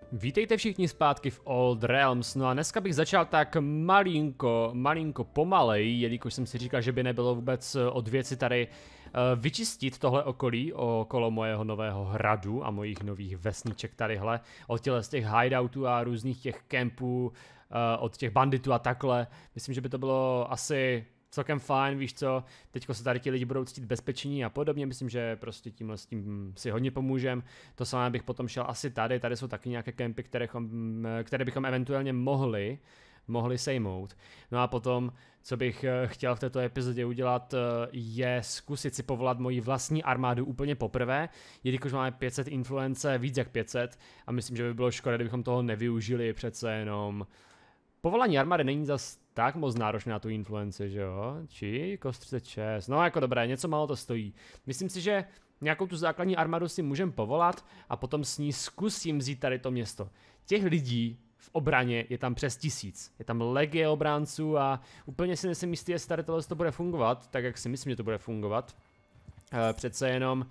Vítejte všichni zpátky v Old Realms, no a dneska bych začal tak malinko pomalej, jelikož jsem si říkal, že by nebylo vůbec od věci tady vyčistit tohle okolí okolo mojeho nového hradu a mojich nových vesniček tadyhle, od z těch hideoutů a různých těch kempů, od těch banditů a takhle. Myslím, že by to bylo asi celkem fajn, víš co, teďko se tady ti lidi budou cítit bezpečení a podobně, myslím, že prostě tímhle s tím si hodně pomůžem. To samé bych potom šel asi tady jsou taky nějaké kempy, které bychom eventuálně mohli sejmout. No a potom, co bych chtěl v této epizodě udělat, je zkusit si povolat moji vlastní armádu úplně poprvé, jelikož máme 500 influence, víc jak 500 a myslím, že by bylo škoda, kdybychom toho nevyužili, přece jenom povolání armády není zas tak moc náročné na tu influenci, že jo? Či kost 36, no jako dobré, něco málo to stojí. Myslím si, že nějakou tu základní armádu si můžeme povolat a potom s ní zkusím vzít tady to město. Těch lidí v obraně je tam přes 1000, je tam legie obránců a úplně si nejsem jistý, jestli tady tohle to bude fungovat, tak jak si myslím, že to bude fungovat. Přece jenom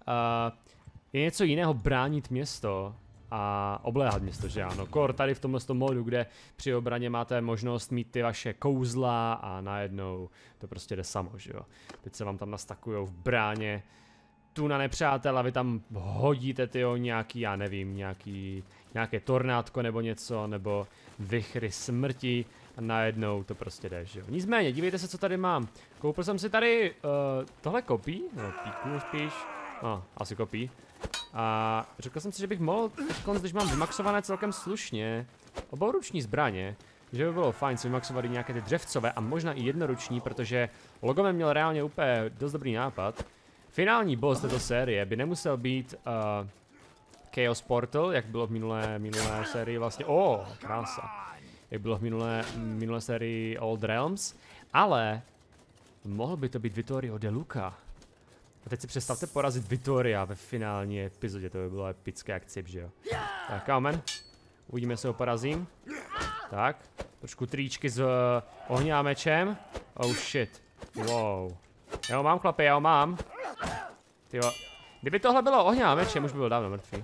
je něco jiného bránit město a obléhat město, že ano. Kor tady v tomhle modu, kde při obraně máte možnost mít ty vaše kouzla a najednou to prostě jde samo, že jo. Teď se vám tam nastakujou v bráně tu na nepřátel a vy tam hodíte tyjo nějaký, já nevím, nějaké tornádko nebo něco, nebo vichry smrti a najednou to prostě jde, že jo. Nicméně, dívejte se, co tady mám. Koupil jsem si tady tohle kopí, no píknu spíš, no asi kopí. A řekl jsem si, že bych mohl teď, když mám vymaxované celkem slušně obouruční zbraně, že by bylo fajn si vymaxovat i nějaké ty dřevcové a možná i jednoruční, protože Logomen měl reálně úplně dost dobrý nápad. Finální boss této série by nemusel být Chaos Portal, jak bylo v minulé sérii vlastně, krása, jak bylo v minulé sérii Old Realms, ale mohl by to být Vittorio De Luca. A teď si představte porazit Vittoria ve finální epizodě, to by bylo epické jak cip, že jo. Tak, amen. Uvidíme, jestli ho porazím. Tak, trošku tričky s ohně a mečem. Oh shit, wow. Já ho mám, chlapi, já ho mám. Tyjo, kdyby tohle bylo ohně a mečem, už by byl dávno mrtvý.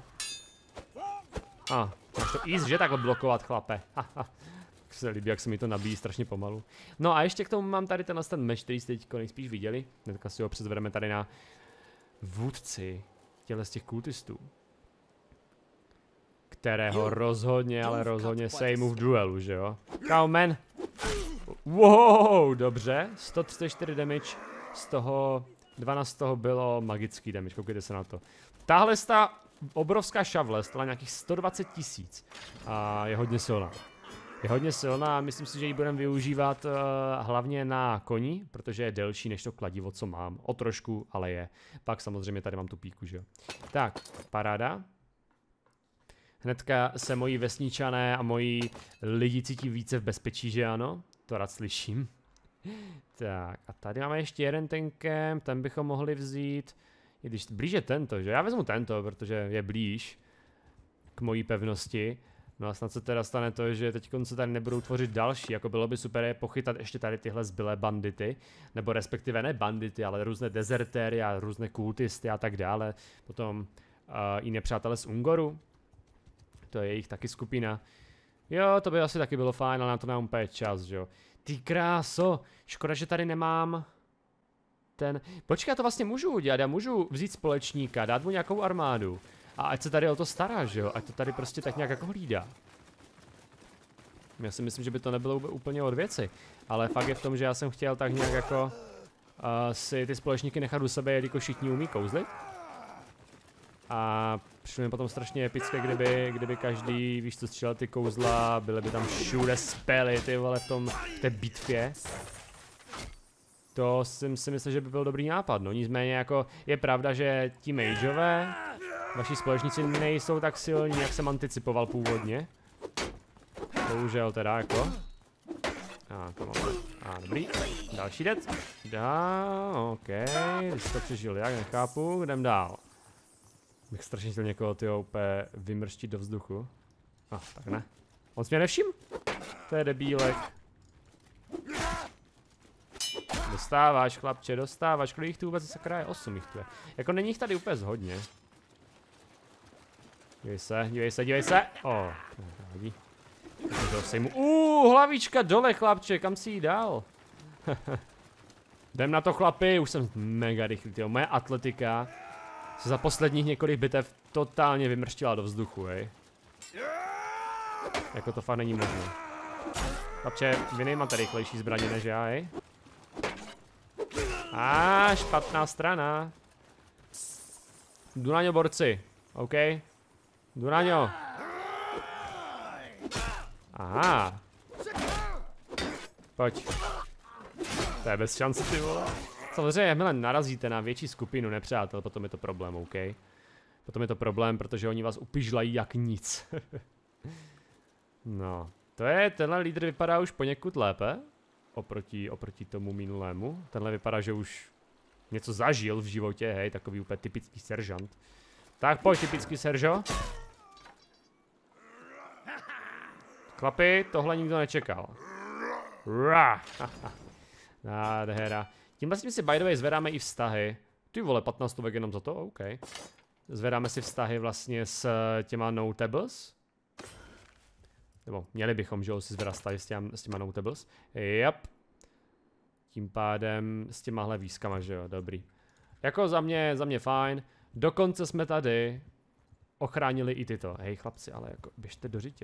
Máš to easy, že takhle blokovat, chlape. Se líbí, jak se mi to nabíjí strašně pomalu. No a ještě k tomu mám tady ten meč, který jste teď nejspíš viděli. Hnedka si ho přezvedeme tady na vůdci z těch kultistů. Kterého rozhodně, ale rozhodně sejmu v duelu, že jo? Kaumen! Wow, dobře. 134 damage, z toho 12 z toho bylo magický damage, koukejte se na to. Tahle obrovská šavle stala nějakých 120 000 a je hodně silná. Je hodně silná a myslím si, že ji budeme využívat hlavně na koni, protože je delší než to kladivo, co mám. O trošku, ale je. Pak samozřejmě tady mám tu píku, že jo. Tak, paráda. Hnedka se moji vesničané a moji lidi cítí více v bezpečí, že ano? To rád slyším. Tak, a tady máme ještě jeden ten kemp, ten bychom mohli vzít. I když blíže tento, že? Já vezmu tento, protože je blíž k mojí pevnosti. No a snad se teda stane to, že teď se tady nebudou tvořit další, jako bylo by super je pochytat ještě tady tyhle zbylé bandity, nebo respektive ne bandity, ale různé dezertéry a různé kultisty a tak dále. Potom i nepřátelé z Ungoru, to je jejich taky skupina. Jo, to by asi taky bylo fajn, ale na to nemám úplně čas, že jo. Ty kráso, škoda, že tady nemám ten... Počkej, já to vlastně můžu udělat, já můžu vzít společníka, dát mu nějakou armádu. A ať se tady o to stará, že jo? Ať to tady prostě tak nějak jako hlídá. Já si myslím, že by to nebylo úplně od věci. Ale fakt je v tom, že já jsem chtěl tak nějak jako si ty společníky nechat u sebe, jelikož všichni umí kouzlit. A přišlo mi potom strašně epické, kdyby každý, víš co, střílel ty kouzla, byly by tam všude spely, ty vole, v té bitvě. To jsem si myslel, že by byl dobrý nápad, no nicméně jako je pravda, že ti mageové, vaši společníci nejsou tak silní, jak jsem anticipoval původně. Bohužel teda jako. Dobrý. Další dead. OK, když to přežil, jak nechápu, jdem dál. Bych strašně chtěl někoho tyho úplně vymrštit do vzduchu. Tak ne. On se mě nevšim? To je debílek. Dostáváš, chlapče, dostáváš. Kolik jich tu vůbec sakra je? 8 jich tu je. Jako není jich tady úplně hodně. Dívej se. Nevadí. Hlavička dole, chlapče, kam si jí dal? Jdem na to, chlapi, už jsem mega rychlý, tyjo. Moje atletika se za posledních několik bitev totálně vymrštila do vzduchu, hej. Jako to fakt není možné. Chlapče, vy nejmáte rychlejší zbraně než já, hej. Špatná strana. Jdu na ně, borci, OK? Jdu na ně. Aha. Pojď. To je bez šance, ty vole. Samozřejmě, jakmile narazíte na větší skupinu nepřátel, potom je to problém, OK? Potom je to problém, protože oni vás upižlají jak nic. No, tenhle lídr vypadá už poněkud lépe. Oproti tomu minulému. Tenhle vypadá, že už něco zažil v životě, hej, takový úplně typický seržant. Tak pojď, typický seržo. Chlapi, tohle nikdo nečekal. Nádhera. Tím vlastně si by the way zvedáme i vztahy. Ty vole, 15 stovek jenom za to? OK. Zvedáme si vztahy vlastně s těma notables. Nebo měli bychom, že jo, si zvedat vztahy s těma notables. Yep. Tím pádem s těmahle výzkama, že jo, dobrý. Jako za mě fajn. Dokonce jsme tady ochránili i tyto. Hej chlapci, ale jako běžte do řitě,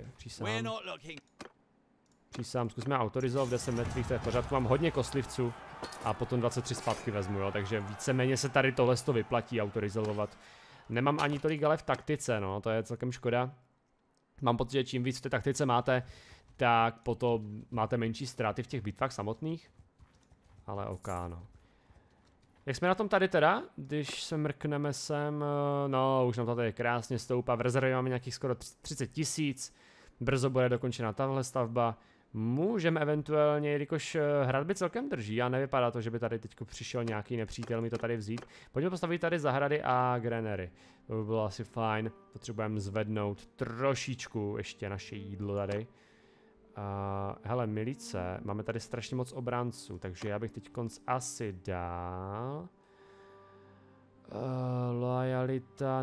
přísám, zkusme autorizovat 10 mrtvých, to je v pořádku, mám hodně kostlivců a potom 23 zpátky vezmu, jo, takže víceméně se tady tohle to vyplatí autorizovat. Nemám ani tolik ale v taktice, no, to je celkem škoda. Mám pocit, že čím víc v té taktice máte, tak potom máte menší ztráty v těch bitvách samotných. Ale OK, no. Jak jsme na tom tady teda, když se mrkneme sem, no už nám to tady krásně stoupá, v rezervě máme nějakých skoro 30 000, brzo bude dokončena tahle stavba, můžeme eventuálně, jelikož hradby celkem drží a nevypadá to, že by tady teď přišel nějaký nepřítel mi to tady vzít, pojďme postavit tady zahrady a granery, to by bylo asi fajn, potřebujeme zvednout trošičku ještě naše jídlo tady. Hele, milice, máme tady strašně moc obránců, takže já bych teď asi dal lojalita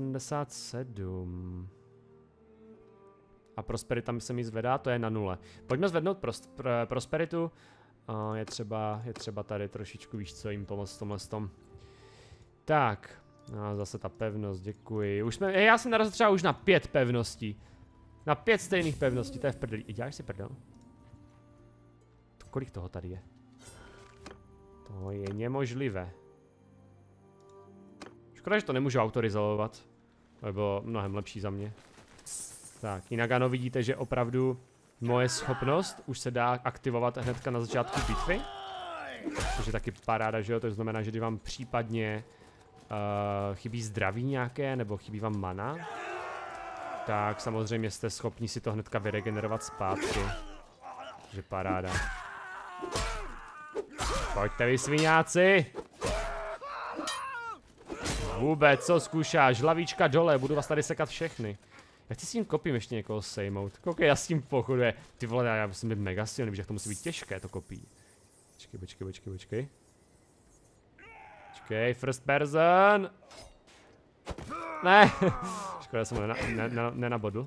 0,77 a prosperita se mi zvedá, to je na 0. Pojďme zvednout prosperitu, je třeba tady trošičku, víš co, jim pomoct v tomhle tom. Tak, zase ta pevnost, děkuji, já jsem narazil třeba už na 5 pevností. Na 5 stejných pevností, to je v prdeli. Děláš si prdel? Kolik toho tady je? To je nemožlivé. Škoda, že to nemůžu autorizovat. To by bylo mnohem lepší za mě. Tak, jinak ano, vidíte, že opravdu moje schopnost už se dá aktivovat hnedka na začátku bitvy. Což je taky paráda, že jo? To znamená, že když vám případně chybí zdraví nějaké, nebo chybí vám mana, tak samozřejmě jste schopni si to hnedka vyregenerovat zpátky. Takže paráda. Pojďte vy sviňáci! Vůbec, co zkoušáš? Hlavička dole, budu vás tady sekat všechny. Já chci s tím kopím ještě někoho sejmout. Koukej, já s tím pochoduje. Ty vole, já musím být mega silný, víš, jak to musí být těžké to kopí. Počkej. Počkej, first person! Ne! Škoda, jsem ho nenabodl.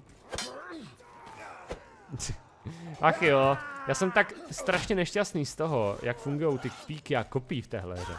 Ach jo, já jsem tak strašně nešťastný z toho, jak fungují ty píky a kopí v téhle hře.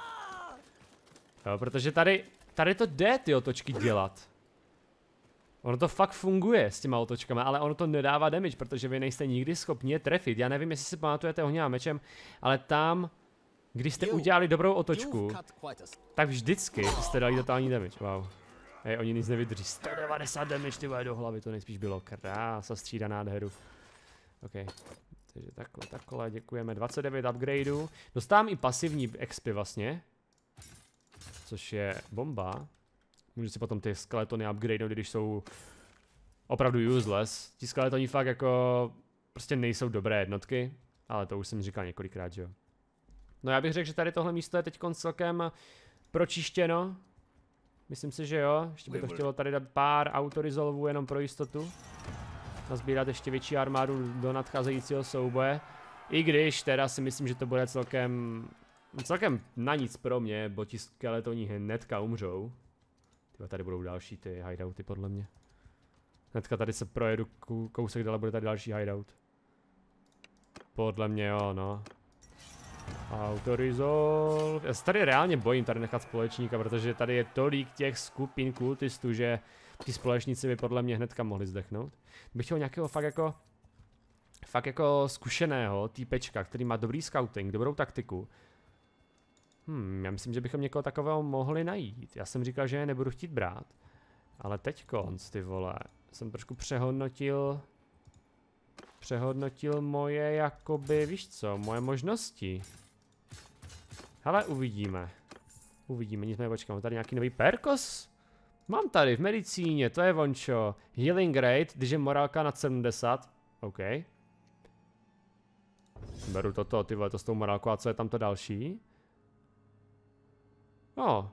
Jo, protože tady to jde ty otočky dělat. Ono to fakt funguje s těma otočkama, ale ono to nedává damage, protože vy nejste nikdy schopni je trefit. Já nevím, jestli si pamatujete Ohňovým mečem, ale tam, když jste udělali dobrou otočku, tak vždycky jste dali totální damage. Wow. Hej, oni nic nevydrží. 190 damage ty vole do hlavy, to nejspíš bylo. Krása, střídá nádheru. OK. Takže takhle, děkujeme. 29 upgradeů. Dostávám i pasivní expy vlastně. Což je bomba. Můžu si potom ty skeletony upgradeovat, když jsou opravdu useless. Ti skeletoni fakt jako prostě nejsou dobré jednotky. Ale to už jsem říkal několikrát, že jo. No já bych řekl, že tady tohle místo je teď celkem pročištěno. Myslím si, že jo. Ještě by to chtělo tady dát pár autorizolvů jenom pro jistotu. Nazbírat ještě větší armádu do nadcházejícího souboje. I když teda si myslím, že to bude celkem na nic pro mě, bo ti skeletoni hnedka umřou. Tady budou další ty hideouty podle mě. Hnedka tady se projedu kousek dál, bude tady další hideout. Podle mě jo, no. Autorizolve. Já se tady reálně bojím tady nechat společníka, protože tady je tolik těch skupin kultistů, že ti společníci by podle mě hnedka mohli zdechnout. Bych chtěl nějakého fakt jako zkušeného týpečka, který má dobrý scouting, dobrou taktiku. Já myslím, že bychom někoho takového mohli najít. Já jsem říkal, že je nebudu chtít brát. Ale teďkonc, ty vole, jsem trošku přehodnotil moje, jakoby, víš co, moje možnosti. Hele, uvidíme. Nicméně počkám, mám tady nějaký nový perkos? Mám tady v medicíně, to je vončo. Healing rate, když je morálka nad 70. OK. Beru toto, ty vole, to s tou morálkou, a co je tam to další? No.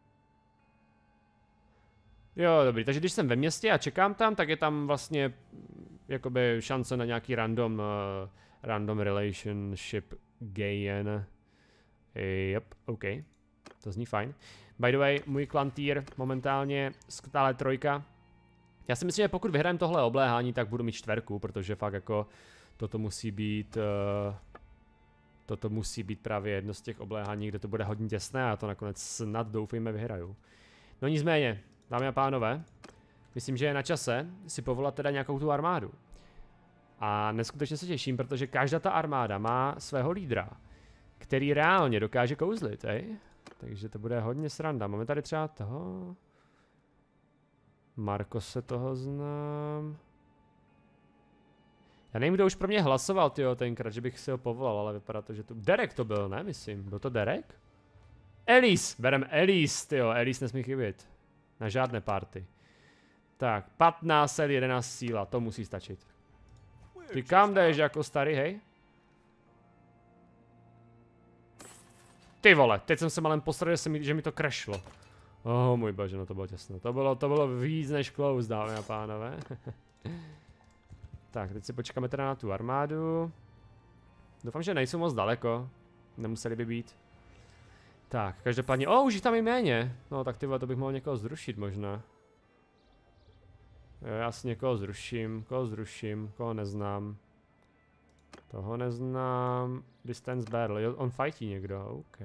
Jo, dobrý, takže když jsem ve městě a čekám tam, tak je tam vlastně jakoby šance na nějaký random relationship gain. Yep, OK. To zní fajn. By the way, můj klantýr momentálně stále 3. Já si myslím, že pokud vyhrajeme tohle obléhání, tak budu mít 4, protože fakt jako toto musí být právě jedno z těch obléhání, kde to bude hodně těsné a to nakonec snad doufejme vyhraju. No nicméně, dámy a pánové, myslím, že je na čase si povolat teda nějakou tu armádu. A neskutečně se těším, protože každá ta armáda má svého lídra, který reálně dokáže kouzlit, Takže to bude hodně sranda. Máme tady třeba toho... Markose toho znám. Já nevím, kdo už pro mě hlasoval, tyjo, tenkrát, že bych si ho povolal, ale vypadá to, že to... Derek to byl, ne, myslím. Byl to Derek? Elise! Berem Elise, tyjo, Elise nesmí chybět. Na žádné party. Tak, 15, 11 síla, to musí stačit. Ty kam jdeš jako starý, hej? Ty vole, teď jsem se malem posral, že mi to crashlo. Oh můj bože, no to bylo těsno. To bylo víc než close, dámy a pánové. Tak, teď si počkáme teda na tu armádu. Doufám, že nejsou moc daleko. Nemuseli by být. Tak, každopádně, už jich tam je méně. No tak ty vole, to bych mohl někoho zrušit možná. Jo, já si někoho zruším, koho neznám. Toho neznám. Distance battle, jo, on fightí někdo, OK.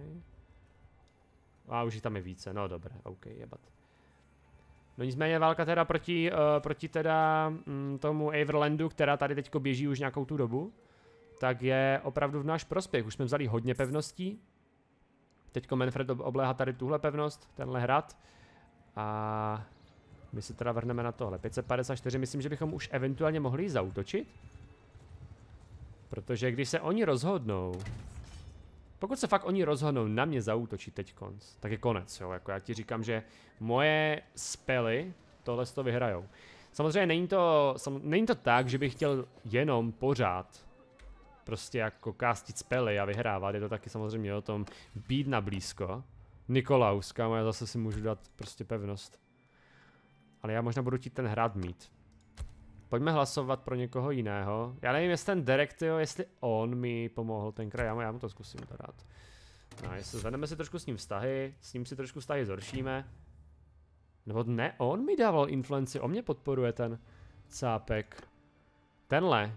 A už jich tam je více, no dobré, OK, jebat. No nicméně válka teda proti teda tomu Everlandu, která tady teďko běží už nějakou tu dobu, tak je opravdu v náš prospěch. Už jsme vzali hodně pevností. Teďko Manfred obléhá tady tuhle pevnost, tenhle hrad. A my se teda vrhneme na tohle. 554, myslím, že bychom už eventuálně mohli zaútočit. Protože když se oni rozhodnou, pokud se fakt oni rozhodnou na mě zaútočit teďkonc, tak je konec, jo, jako já ti říkám, že moje spely tohle to vyhrajou. Samozřejmě není to tak, že bych chtěl jenom pořád prostě jako castit spely a vyhrávat, je to taky samozřejmě o tom být na blízko. Nikolaus, kámo, já zase si můžu dát prostě pevnost. Ale já možná budu chtít ten hrad mít. Pojďme hlasovat pro někoho jiného. Já nevím, jestli ten Derek, jo, jestli on mi pomohl tenkrát, já mu to zkusím to dát. Nice, zvedneme si trošku s ním vztahy, s ním si trošku vztahy zhoršíme. Nebo ne, on mi dával influenci, on mě podporuje ten cápek. Tenhle,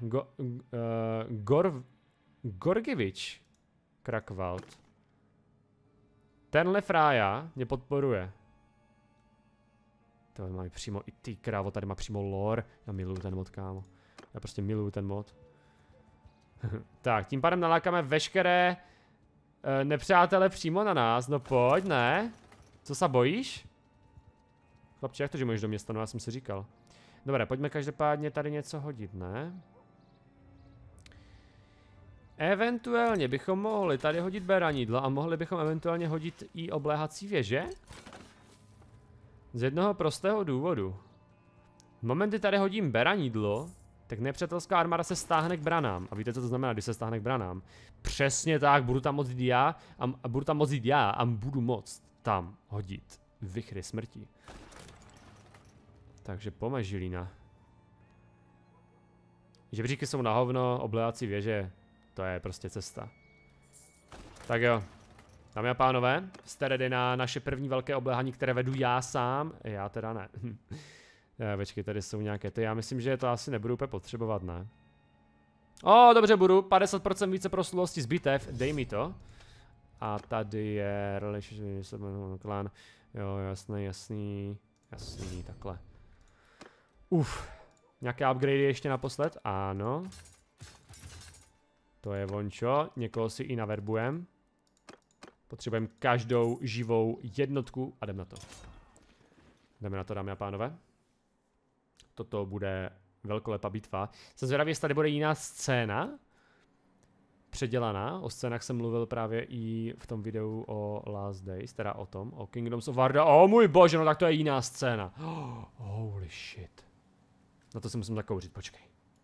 Gorgivič Krakvald. Tenhle frája mě podporuje. To má přímo, i ty krávo, tady má přímo lore. Já miluju ten mod, kámo. Já prostě miluju ten mod. Tak, tím pádem nalákáme veškeré nepřátele přímo na nás. No pojď, ne? Co se bojíš? Chlapče, jak to, že můžeš do města? No já jsem si říkal. Dobré, pojďme každopádně tady něco hodit, ne? Eventuálně bychom mohli tady hodit beranidlo a mohli bychom eventuálně hodit i obléhací věže. Z jednoho prostého důvodu. V moment, kdy tady hodím beranidlo, tak nepřátelská armáda se stáhne k branám. A víte, co to znamená, když se stáhne k branám? Přesně tak, budu tam moct jít já a budu moct tam hodit vichry smrti. Takže pojďme, Žilína. Žebříky jsou na hovno, obléhací věže, to je prostě cesta. Tak jo. Dámy a pánové, jste ready na naše první velké obléhání, které vedu já sám? Já teda ne. Počkej, tady jsou nějaké ty, já myslím, že to asi nebudu úplně potřebovat, ne? Dobře, budu, 50% více proslulosti z bitev, dej mi to. A tady je relationship clan, jo, jasný, takhle. Nějaké upgradey ještě naposled? Ano. To je vončo, někoho si i naverbujem. Potřebujeme každou živou jednotku a jdeme na to. Jdeme na to, dámy a pánové. Toto bude velkolepá bitva. Jsem zvědavý, jestli tady bude jiná scéna. Předělaná. O scénách jsem mluvil právě i v tom videu o Last Days, teda o tom, o Kingdoms of Warda. Můj bože, no tak to je jiná scéna. Holy shit. Na to se musím zakouřit, počkej.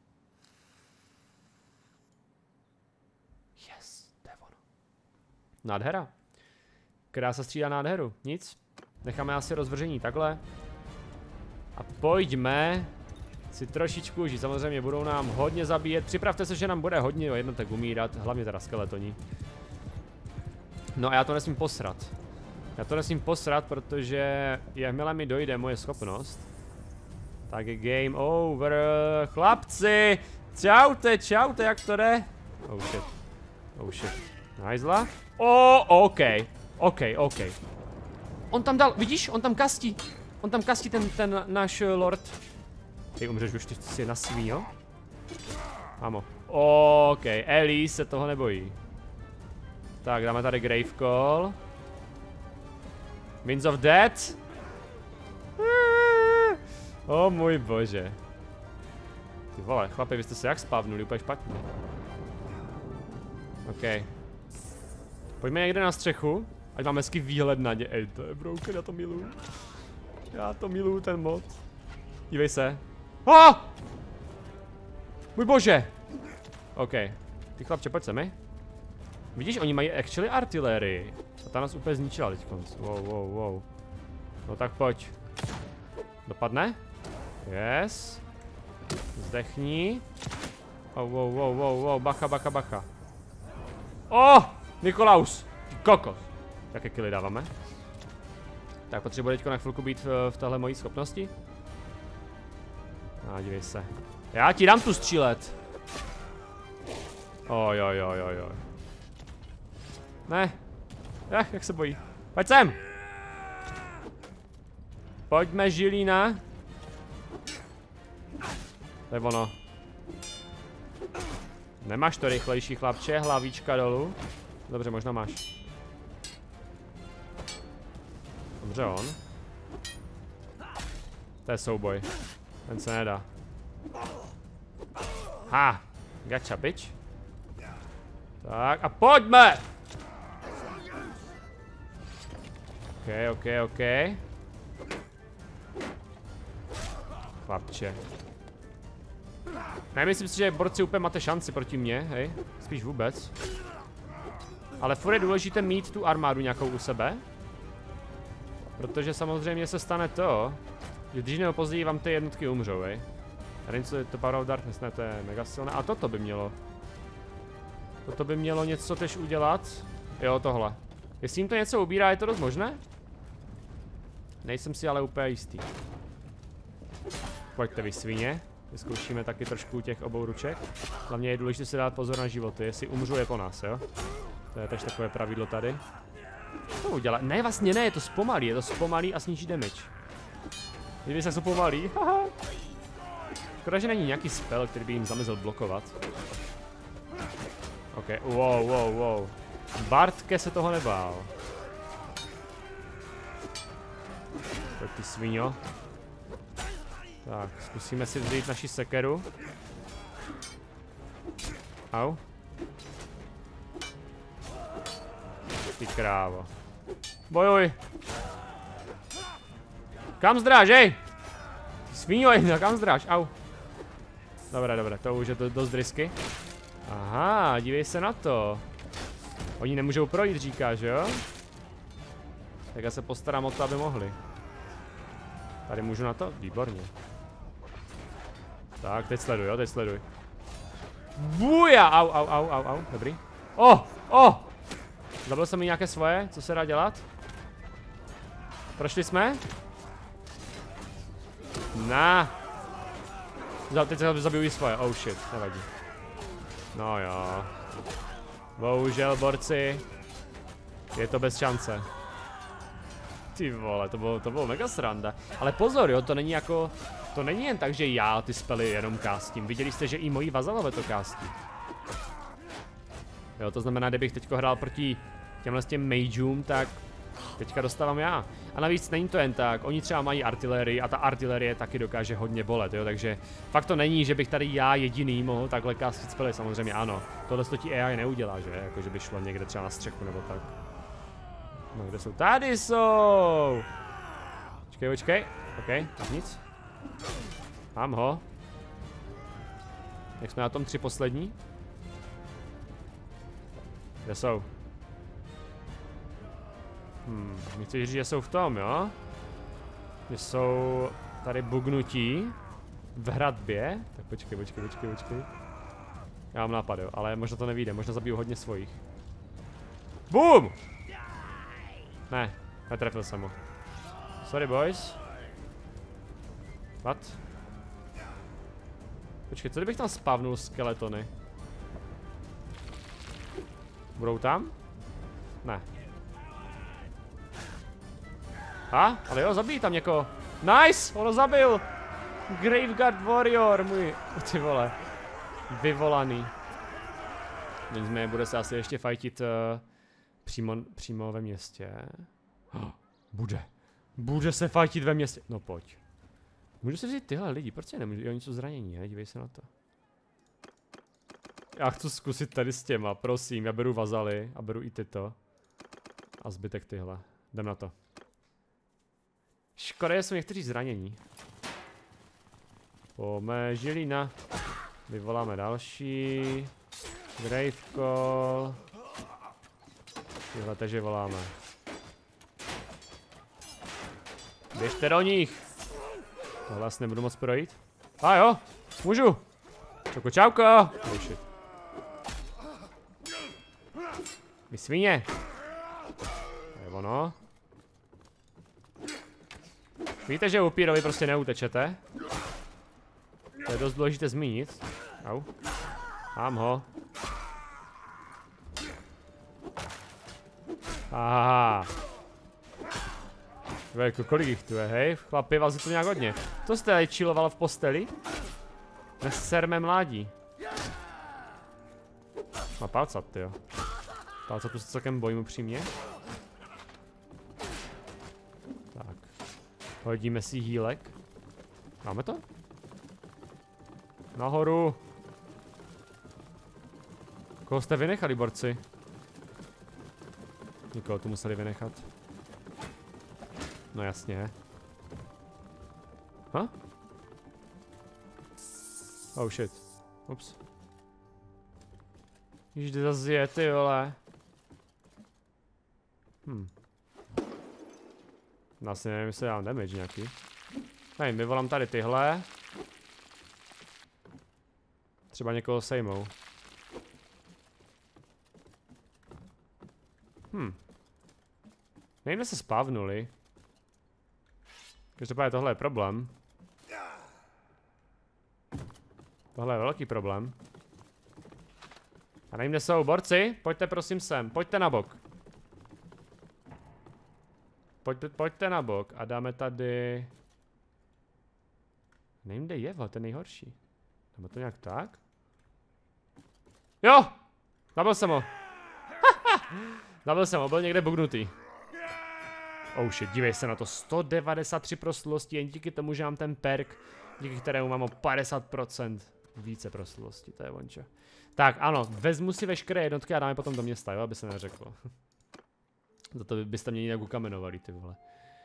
Yes, to je ono. Nádhera. Krása střídá nádheru. Nic. Necháme asi rozvržení takhle. A pojďme si trošičku užít. Samozřejmě budou nám hodně zabíjet. Připravte se, že nám bude hodně jednotek umírat. Hlavně teda skeletoni. No a já to nesmím posrat. Protože jakmile mi dojde moje schopnost, tak je game over. Chlapci! Čaute, jak to jde? Oh shit. Najzla? OK. On tam dal, vidíš? On tam kastí ten náš lord. Ty umřeš už, ty si na svý, jo? Amo. OK, Ellie se toho nebojí. Tak, dáme tady Gravecall. Winds of Death. Můj bože. Ty vole, chlapi, vy jste se jak spavnuli, úplně špatně. OK. Pojďme někde na střechu, ať máme hezký výhled na ně. Ej, to je broken, já to miluju. Já to miluju, ten mod. Dívej se. Můj bože! OK. Ty chlapče, pojď se mi. Vidíš, oni mají actually artillery. A ta nás úplně zničila teďkonc. Wow. No tak pojď. Dopadne? Yes. Zdechni. Wow, bacha. Nikolaus! Kokos! Jaké killy dáváme? Tak potřebuji teďko na chvilku být v téhle mojí schopnosti. Dívej se. Já ti dám tu střílet. Oj. Ne. Jak se bojí. Pojď sem! Pojďme, Žilína. To je ono. Nemáš to rychlejší, chlapče, hlavička dolů. Dobře, možná máš. Dobře, on. To je souboj. Ten se nedá. Gotcha, bitch. Tak a pojďme! OK. Chlapče. Nemyslím si, že borci úplně máte šanci proti mně, hej. Spíš vůbec. Ale furt je důležité mít tu armádu nějakou u sebe. Protože samozřejmě se stane to, že když nebo později vám ty jednotky umřou, hej. Tady něco je to Power of Darkness, ne, to je mega silné. A toto by mělo. Toto by mělo něco tež udělat. Jo, tohle. Jestli jim to něco ubírá, je to dost možné? Nejsem si ale úplně jistý. Pojďte vy svině. Vyzkoušíme taky trošku těch obou ruček. Hlavně je důležité si dát pozor na životy, jestli umřu je po nás, jo? To je tež takové pravidlo tady. To udělá. Ne, vlastně ne, je to zpomalí a sníží damage. Kdyby se pomalí, haha. Škoda, že není nějaký spell, který by jim zamezil blokovat. OK, wow. Bartke se toho nebál. Pojď ty sviňo. Tak, zkusíme si vzít naši sekeru. Au. Ty krávo. Bojuj. Kam zdráž, hej? Svíňo, kam zdráž, au. Dobré, to už je to dost risky. Aha, dívej se na to. Oni nemůžou projít, říkáš, jo? Tak já se postarám o to, aby mohli. Tady můžu na to? Výborně. Tak, teď sleduj. Buja! Au, dobrý. Zabil jsem mi nějaké svoje, co se dá dělat? Prošli jsme? Teď se zabiju i svoje, oh shit, nevadí. No jo. Bohužel, borci. Je to bez šance. Ty vole, to bylo mega sranda. Ale pozor, jo, to není jako... To není jen tak, že já ty spely jenom kástím. Viděli jste, že i moji vazalové to kástí. Jo, to znamená, kdybych teďko hrál proti těmhle s těm mageům, tak teďka dostávám já. A navíc není to jen tak, oni třeba mají artilérii a ta artilérie taky dokáže hodně bolet, jo, takže fakt to není, že bych tady já jediný mohl takhle kástit spely, samozřejmě ano. Tohle to ti AI neudělá, že? Jako, že by šlo někde třeba na střechu nebo tak. No, kde jsou? Tady jsou! Počkej, ok, tak nic. Mám ho. Jak jsme na tom 3 poslední? Kde jsou? Mi chceš říct, že jsou v tom, jo? Že jsou tady bugnutí v hradbě. Tak počkej. Já mám nápad, jo, ale možná to nevyjde, možná zabiju hodně svojich. BOOM! Ne, netrefil jsem ho. Sorry boys. What? Počkej, co kdybych tam spavnul skeletony? Budou tam? Ne. Ale jo, zabij tam někoho. Nice, on ho zabil. Graveguard Warrior, můj, ty vole. Vyvolaný. Nicméně bude se asi ještě fajtit přímo ve městě. Bude se fajtit ve městě. No pojď. Můžu si vzít tyhle lidi, proč je nemůžu? Oni jsou zranění, ne? Dívej se na to. Já chci zkusit tady s těma, prosím, já beru vazaly a beru i tyto. A zbytek tyhle. Jdem na to. Škoda, že jsou někteří zranění. Pojďme, žilina. Vyvoláme další. Grave call. Tyhle takže voláme. Běžte do nich. Tohle asi nebudu moc projít. Jo, můžu. Čauko. Oh shit. Vy svině. To je ono. Víte, že upírovi prostě neutečete. To je dost důležité zmínit. Au. Mám ho. Aha. Jako kolik jich tu je, hej? Chlapi, vás je tu nějak hodně. To jste tady chilloval v posteli? Neser mé mládí. Má palcat, tyjo. Palcat tu se celkem bojím upřímně. Tak. Hodíme si hýlek. Máme to? Nahoru. Koho jste vynechali, borci? Nikoho tu museli vynechat. No jasně. Oh shit. Ups. Již jde zase je, ty vole. Asi nevím, jestli dám damage nějaký. Nevím, vyvolám tady tyhle. Třeba někoho sejmou. Nevím, se spavnuli. Každopádně tohle je problém. Tohle je velký problém. A nevím, kde jsou borci. Pojďte prosím sem, pojďte na bok. Pojďte na bok a dáme tady... Nevím, kde je, to je nejhorší. Dáme to nějak tak? Jo! Zabil jsem ho. Zabil jsem ho, byl někde bugnutý. Oh shit, dívej se na to, 193 proslulosti, jen díky tomu, že mám ten perk, díky kterému mám o 50% více proslulosti, to je vončo. Tak ano, vezmu si veškeré jednotky a dáme potom do města, jo, aby se neřeklo. Za to byste mě jinak ukamenovali, ty vole.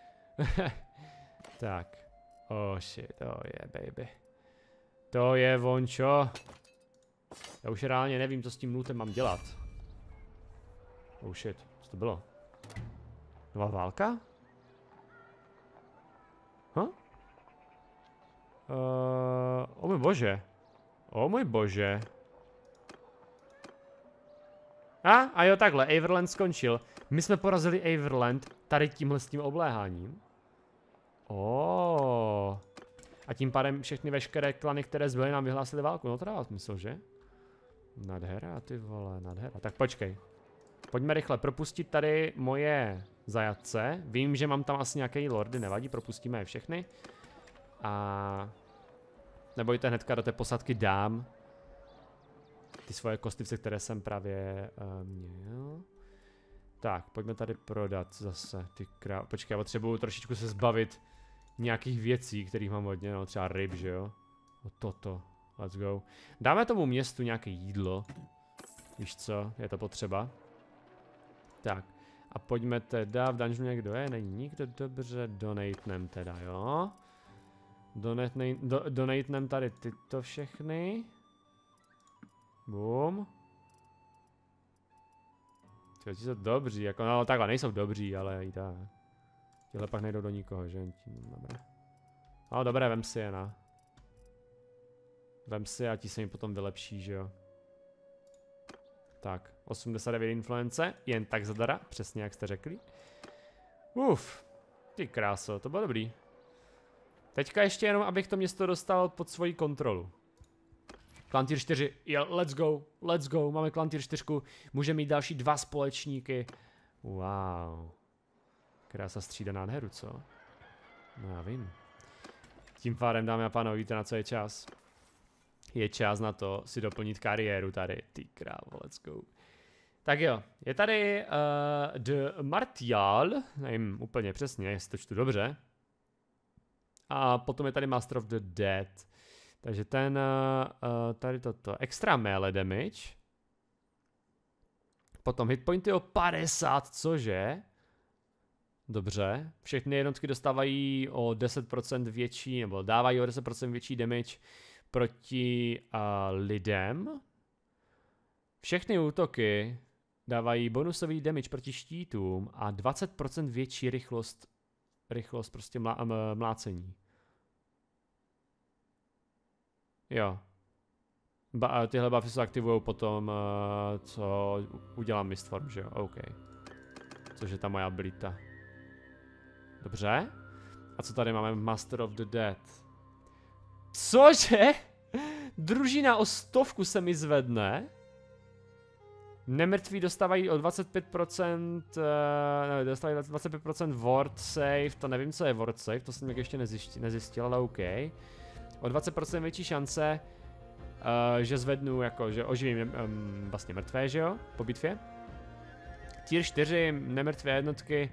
Tak. Oh shit, oh yeah, baby. To je vončo. Já už reálně nevím, co s tím lootem mám dělat. Oh shit, co to bylo? Nová válka? O můj bože. O můj bože. A jo, takhle, Averland skončil. My jsme porazili Averland tady tímhle s tím obléháním. A tím pádem všechny veškeré klany, které zbyly, nám vyhlásily válku. No to dává smysl, že? Nadhera, ty vole, nadhera. Tak počkej. Pojďme rychle propustit tady moje zajatce. Vím, že mám tam asi nějaké lordy, nevadí, propustíme je všechny. A... nebojte, hnedka do té posádky dám ty svoje kostlivce, které jsem právě měl. Tak, pojďme tady prodat zase ty Počkej, já potřebuju trošičku se zbavit nějakých věcí, kterých mám hodně, no třeba ryb, že jo? No toto, let's go. Dáme tomu městu nějaké jídlo. Víš co, je to potřeba. Tak, a pojďme teda, v dungeonu někdo je, není nikdo, dobře, donatenem teda, jo? Donatenem tady tyto všechny. Boom. Ti jsou dobří, jako no takhle, nejsou dobří, ale i tak. Tihle pak nejdou do nikoho, že? Dobré. No dobré, vem si je, no. Vem si a ti se jim potom vylepší, že jo. Tak, 89 influence, jen tak zadara, přesně jak jste řekli. Ty kráso, to bylo dobrý. Teďka ještě jenom, abych to město dostal pod svoji kontrolu. Klan tier 4, let's go, máme klan tier 4, můžeme mít další 2 společníky. Wow. Krása střídá nádheru, co? No já vím. Tím pádem, dámy a pánové, víte, na co je čas? Je čas na to si doplnit kariéru tady, ty krávo, let's go. Tak jo, je tady de Martial, nevím úplně přesně, jestli to čtu dobře. A potom je tady Master of the Dead. Takže ten, tady toto, extra melee damage. Potom hitpointy o 50, cože? Dobře, všechny jednotky dostávají o 10% větší, nebo dávají o 10% větší damage proti lidem. Všechny útoky dávají bonusový damage proti štítům a 20% větší rychlost prostě mlácení. Jo. Tyhle buffy se aktivují potom, co udělám Mistform, že jo? OK. Což je ta moja abilita. Dobře. A co tady máme? Master of the Dead. Cože? Družina o 100 se mi zvedne. Nemrtví dostávají o 25%, dostávají 25% ward save, to nevím, co je ward save, to jsem ještě nezjistil, ale OK. O 20% větší šance, že zvednu, jako, že oživím vlastně mrtvé, že jo, po bitvě. Tier 4, nemrtvé jednotky,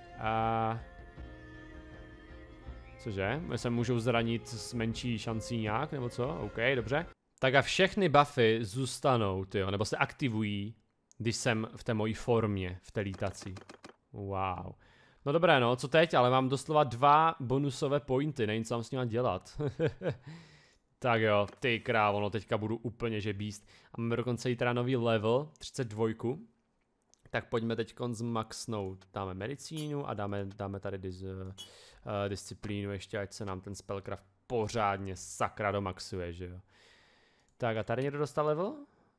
cože, se můžou zranit s menší šancí nějak, nebo co, OK, dobře. Tak a všechny buffy zůstanou, tyjo, nebo se aktivují, když jsem v té mojí formě, v té lítací. Wow. No dobré, no, co teď? Ale mám doslova 2 bonusové pointy, nevím, co mám s nimi dělat. Tak jo, ty krávo, no teďka budu úplně že beast. A máme dokonce i teda nový level, 32. Tak pojďme teďkon zmaxnout. Dáme medicínu a dáme tady disciplínu ještě, ať se nám ten spellcraft pořádně sakra domaxuje, že jo. Tak a tady někdo dostal level?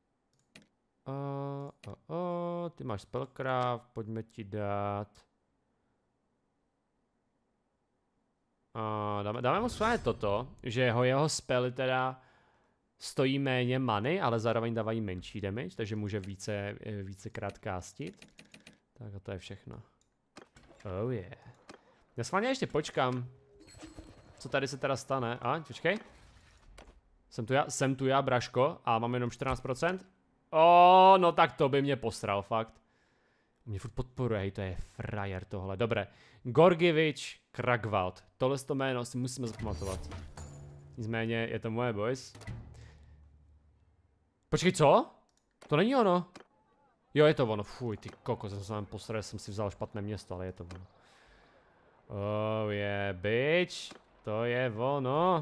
Ty máš spellcraft, pojďme ti dát. Dáme mu své toto, že jeho spely teda stojí méně many, ale zároveň dávají menší damage, takže může vícekrát castit. Tak a to je všechno. Oh yeah. Já schválně ještě počkám, co tady se teda stane. Počkej. Jsem tu já, Braško, a mám jenom 14%. No tak to by mě posral, fakt. Mě furt podporuje, hej, to je frajer tohle. Dobré. Gorgivič Kragvald. Tohle to jméno si musíme zapamatovat. Nicméně je to moje, boys. Počkej, co? To není ono. Jo, je to ono. Fuj, ty koko, jsem posral, jsem si vzal špatné město, ale je to ono. Oh yeah, bitch. To je ono.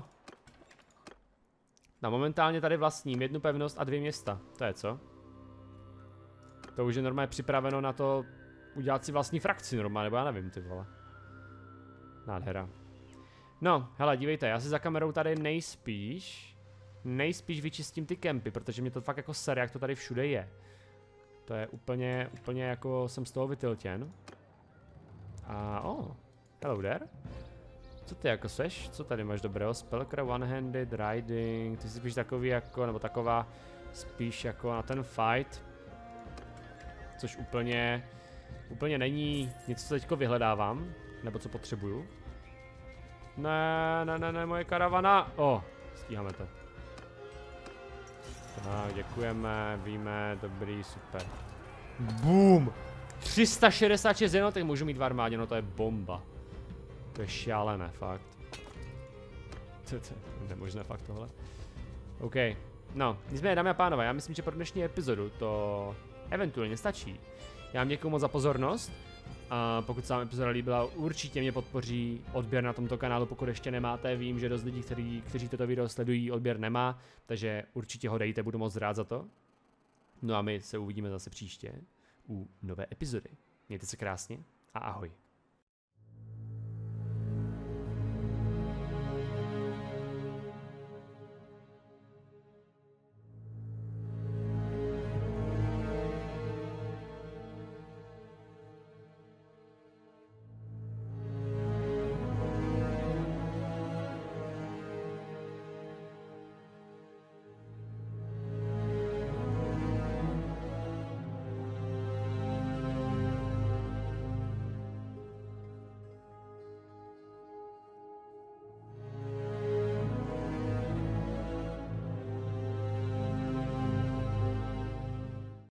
No momentálně tady vlastním 1 pevnost a 2 města. To je co? To už je normálně připraveno na to udělat si vlastní frakci normálně, nebo já nevím, ty vole. Nádhera. No, hele, dívejte, já si za kamerou tady nejspíš vyčistím ty kempy, protože mě to fakt jako sere, jak to tady všude je. To je úplně jako jsem z toho vytiltěn. A hello there. Co ty jako seš? Co tady máš dobrého? Spellcraft, one-handed, riding, ty jsi spíš takový jako, nebo taková spíš jako na ten fight. Což úplně není nic, co teďko vyhledávám, nebo co potřebuju. Ne, moje karavana. Stíháme to. Tak, děkujeme, víme, dobrý, super. Boom! 366 jednotek můžu mít v armádě, no to je bomba. To je šílené, fakt. To je nemožné fakt tohle. OK, no, nicméně dámy a pánové, já myslím, že pro dnešní epizodu to eventuálně stačí. Já vám děkuji moc za pozornost. A pokud se vám epizoda líbila, určitě mě podpoří odběr na tomto kanálu, pokud ještě nemáte. Vím, že dost lidí, kteří toto video sledují, odběr nemá, takže určitě ho dejte, budu moc rád za to. No a my se uvidíme zase příště u nové epizody. Mějte se krásně a ahoj.